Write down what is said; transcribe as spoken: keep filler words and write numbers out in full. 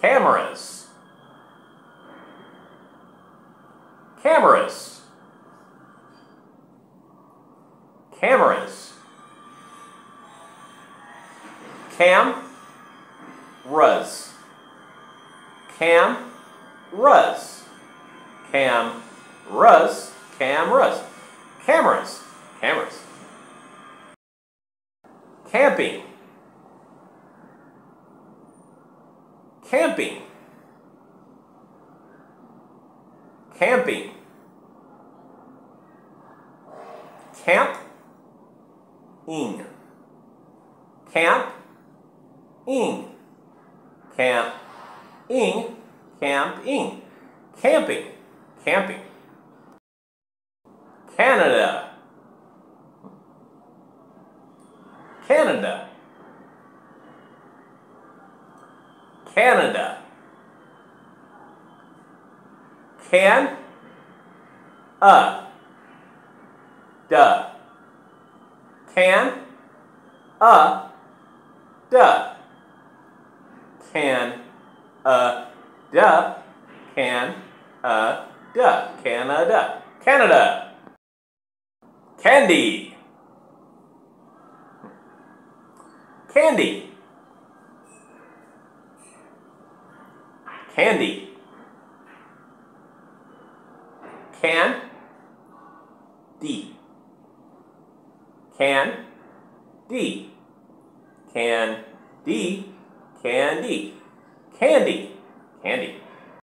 cameras, cameras, cameras, cam, ruz, cam, ruz, cam, ruz, cam, ruz, cameras, cameras, camping, camping, camping, camp, ing, camp, ing, camp, ing, camp, ing, camping, camping, Canada, Canada, Canada, can, uh, duh, can, uh, duh, can, uh, duh, can, uh, duh, Canada, Canada, candy, candy, candy, can, D, can, D, can, D, candy, candy, candy.